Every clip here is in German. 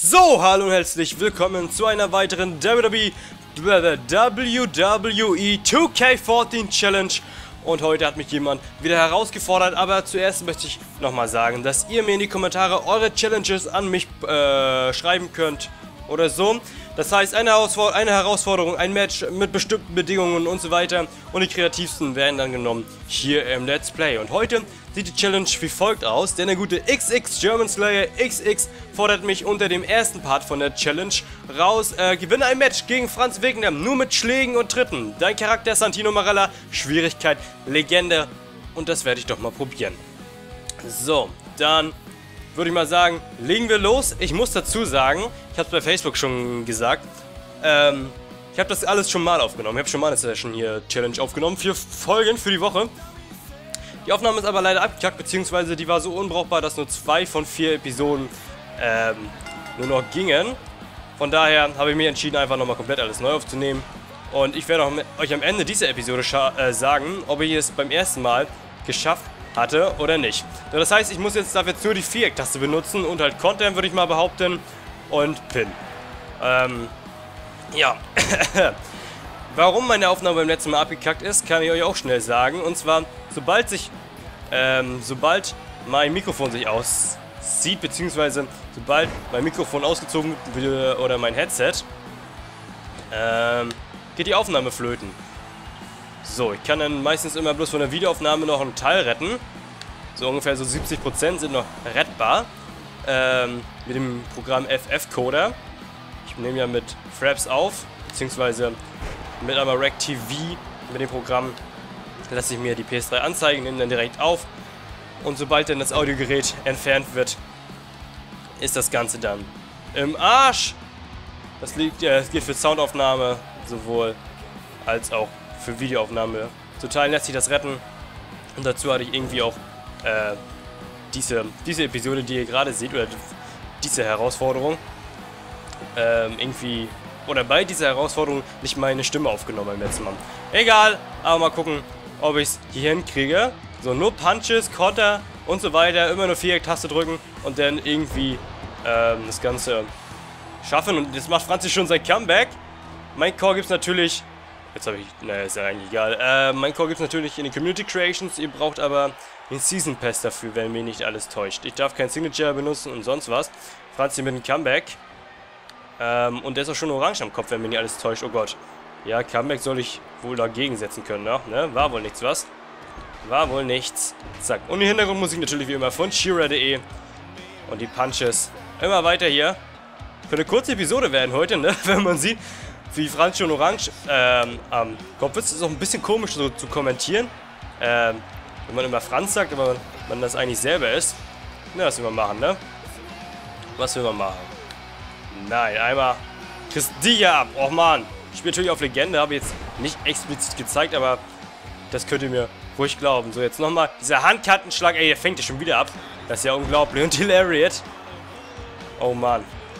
So, hallo und herzlich willkommen zu einer weiteren WWE 2K14 Challenge. Und heute hat mich jemand wieder herausgefordert, aber zuerst möchte ich nochmal sagen, dass ihr mir in die Kommentare eure Challenges an mich schreiben könnt oder so. Das heißt, eine Herausforderung, ein Match mit bestimmten Bedingungen und so weiter. Und die kreativsten werden dann genommen hier im Let's Play. Und heute sieht die Challenge wie folgt aus, denn der gute XX German Slayer XX fordert mich unter dem ersten Part von der Challenge raus. Gewinne ein Match gegen Franz Wegner, nur mit Schlägen und Tritten. Dein Charakter Santino Marella, Schwierigkeit Legende. Und das werde ich doch mal probieren. So, dann würde ich mal sagen, legen wir los. Ich muss dazu sagen, ich habe es bei Facebook schon gesagt, ich habe das alles schon mal aufgenommen. Ich habe schon mal eine Session hier, Challenge aufgenommen, 4 Folgen für die Woche. Die Aufnahme ist aber leider abgekackt, beziehungsweise die war so unbrauchbar, dass nur 2 von 4 Episoden nur noch gingen. Von daher habe ich mich entschieden, einfach nochmal komplett alles neu aufzunehmen. Und ich werde euch am Ende dieser Episode sagen, ob ich es beim ersten Mal geschafft hatte oder nicht. Das heißt, ich muss jetzt dafür nur die Viereck-Taste benutzen und halt Content, würde ich mal behaupten, und Pin. Ja. Warum meine Aufnahme beim letzten Mal abgekackt ist, kann ich euch auch schnell sagen. Und zwar, sobald mein Mikrofon sich aussieht, beziehungsweise sobald mein Mikrofon ausgezogen wird oder mein Headset, geht die Aufnahme flöten. So, ich kann dann meistens immer bloß von der Videoaufnahme noch einen Teil retten. So ungefähr so 70% sind noch rettbar. Mit dem Programm FF-Coder. Ich nehme ja mit Fraps auf, beziehungsweise mit einmal Rec TV, mit dem Programm lasse ich mir die PS3 anzeigen, nehme dann direkt auf. Und sobald dann das Audiogerät entfernt wird, ist das Ganze dann im Arsch. Das geht für Soundaufnahme sowohl als auch für Videoaufnahme. Zu Teilen lässt sich das retten. Und dazu hatte ich irgendwie auch diese Episode, die ihr gerade seht, oder diese Herausforderung, irgendwie, oder bei dieser Herausforderung nicht meine Stimme aufgenommen beim letzten Mal. Egal, aber mal gucken, ob ich es hier hinkriege. So, nur Punches, Konter und so weiter, immer nur Viereck-Taste drücken und dann irgendwie das Ganze schaffen. Und jetzt macht Franzi schon sein Comeback. Mein Core gibt es natürlich. Jetzt habe ich. Naja, ist ja eigentlich egal. Mein Core gibt es natürlich in den Community Creations. Ihr braucht aber den Season Pass dafür, wenn mich nicht alles täuscht. Ich darf kein Signature benutzen und sonst was. Franzi mit dem Comeback. Und der ist auch schon orange am Kopf, wenn mich nicht alles täuscht. Oh Gott. Ja, Comeback soll ich wohl dagegen setzen können, ne? War wohl nichts, was? War wohl nichts. Zack. Und die Hintergrundmusik natürlich wie immer von Shira.de. Und die Punches. Immer weiter hier. Für eine kurze Episode werden heute, ne? Wenn man sieht, wie Franz schon orange am Kopf ist. Ist auch ein bisschen komisch so zu kommentieren. Wenn man immer Franz sagt, aber man das eigentlich selber ist. Na, was will man machen, ne? Was will man machen? Nein, einmal Christia ab. Och man. Ich spiele natürlich auf Legende, habe jetzt nicht explizit gezeigt, aber das könnt ihr mir ruhig glauben. So, jetzt nochmal dieser Handkantenschlag. Ey, der fängt ja schon wieder ab. Das ist ja unglaublich. Und die Lariat. Oh man.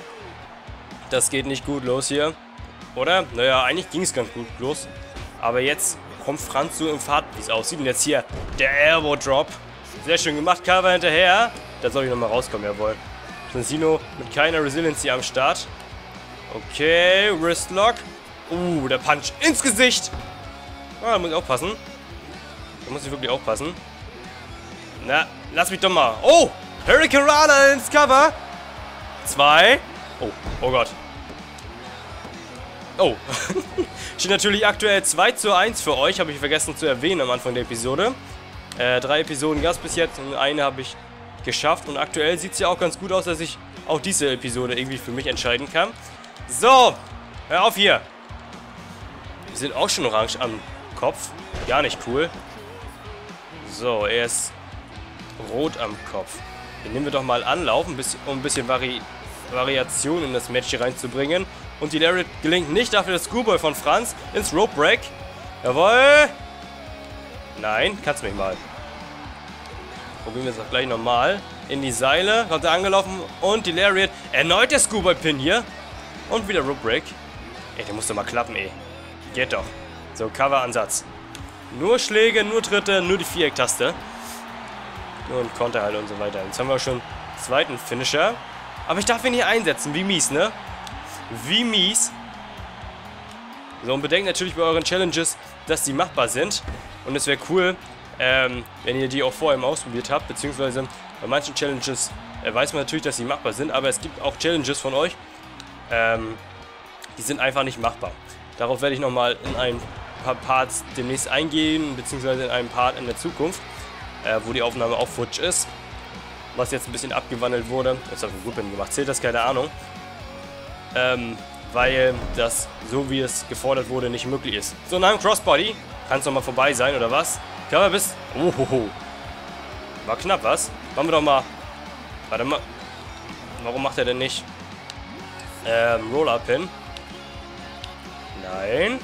Das geht nicht gut los hier. Oder? Naja, eigentlich ging es ganz gut los. Aber jetzt kommt Franz so im Fahrt, wie es aussieht. Und jetzt hier der Elbow Drop. Sehr schön gemacht. Cover hinterher. Da soll ich nochmal rauskommen, jawohl. Santino mit keiner Resiliency am Start. Okay, Wristlock. Der Punch ins Gesicht. Da muss ich aufpassen. Da muss ich wirklich aufpassen. Na, lass mich doch mal. Oh, Hurricane Rana ins Cover. 2. Oh Gott. Oh. Steht natürlich aktuell 2:1 für euch. Habe ich vergessen zu erwähnen am Anfang der Episode. 3 Episoden gab es bis jetzt und eine habe ich geschafft. Und aktuell sieht es ja auch ganz gut aus, dass ich auch diese Episode irgendwie für mich entscheiden kann. So, hör auf hier. Wir sind auch schon orange am Kopf. Gar nicht cool. So, er ist rot am Kopf. Dann nehmen wir doch mal Anlauf, um ein bisschen Variation in das Match hier reinzubringen. Und die Lariat gelingt nicht, dafür das Screwball von Franz ins Rope Break. Jawohl. Nein, kannst mich mal. Probieren wir es auch gleich nochmal. In die Seile, kommt er angelaufen und die Lariat. Erneut der Screwball Pin hier. Und wieder Rope Break. Ey, der muss doch mal klappen, ey. Geht doch. So, Cover-Ansatz. Nur Schläge, nur Tritte, nur die Viereck-Taste. Und Konter halt und so weiter. Jetzt haben wir schon zweiten Finisher. Aber ich darf ihn hier einsetzen. Wie mies, ne? Wie mies. So, und bedenkt natürlich bei euren Challenges, dass die machbar sind. Und es wäre cool, wenn ihr die auch vorher mal ausprobiert habt. Beziehungsweise bei manchen Challenges weiß man natürlich, dass sie machbar sind. Aber es gibt auch Challenges von euch, die sind einfach nicht machbar. Darauf werde ich nochmal in ein paar Parts demnächst eingehen. Beziehungsweise in einem Part in der Zukunft, wo die Aufnahme auch futsch ist. Was jetzt ein bisschen abgewandelt wurde. Jetzt habe ich Rippen gemacht. Zählt das? Keine Ahnung. Weil das, so wie es gefordert wurde, nicht möglich ist. So, nach dem Crossbody kann es noch mal vorbei sein, oder was? Cover bis... Ohoho. War knapp, was? Machen wir doch mal... Warte mal. Warum macht er denn nicht... Roll-Up-Pin? Nein.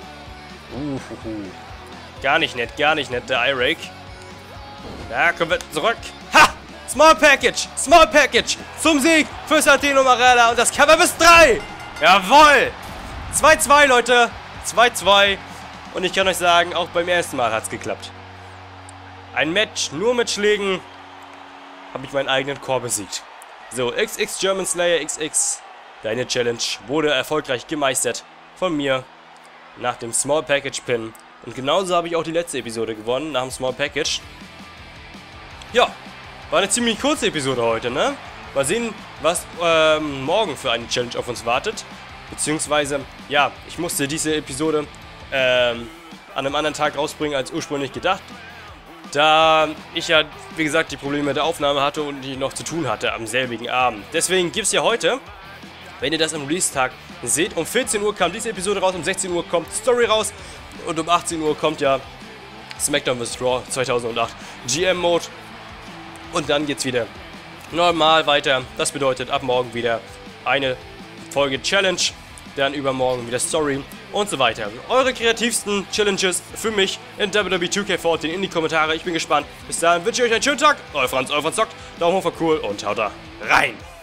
Gar nicht nett, der I-Rake. Ja, kommen wir zurück. Ha! Small Package zum Sieg für Santino Marella und das Cover bis 3. Jawohl! 2-2, Leute. 2-2. Und ich kann euch sagen, auch beim ersten Mal hat es geklappt. Ein Match nur mit Schlägen habe ich meinen eigenen Core besiegt. So, XX German Slayer XX. Deine Challenge wurde erfolgreich gemeistert von mir nach dem Small Package Pin. Und genauso habe ich auch die letzte Episode gewonnen, nach dem Small Package. Ja, war eine ziemlich kurze Episode heute, ne? Mal sehen, was morgen für eine Challenge auf uns wartet. Beziehungsweise, ja, ich musste diese Episode an einem anderen Tag rausbringen als ursprünglich gedacht. Da ich ja, wie gesagt, die Probleme mit der Aufnahme hatte und die noch zu tun hatte am selbigen Abend. Deswegen gibt es ja heute, wenn ihr das am Release-Tag seht, um 14 Uhr kam diese Episode raus, um 16 Uhr kommt Story raus und um 18 Uhr kommt ja SmackDown vs. Raw 2008 GM-Mode. Und dann geht's wieder normal weiter. Das bedeutet ab morgen wieder eine Folge Challenge, dann übermorgen wieder Story und so weiter. Eure kreativsten Challenges für mich in WWE 2K14 in die Kommentare. Ich bin gespannt. Bis dahin wünsche ich euch einen schönen Tag. Euer Franz zockt. Daumen hoch für cool und haut da rein.